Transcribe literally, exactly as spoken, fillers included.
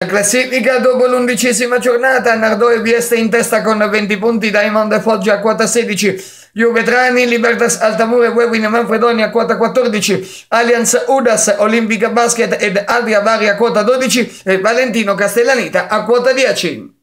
La classifica dopo l'undicesima giornata, Nardò e Vieste in testa con venti punti, Diamond Foggia a quota sedici, Juve Trani, Libertas Altamura e Wewin Manfredoni a quota quattordici, Allianz Udas, Olimpica Basket ed Adria Bari a quota dodici e Valentino Castellaneta a quota dieci.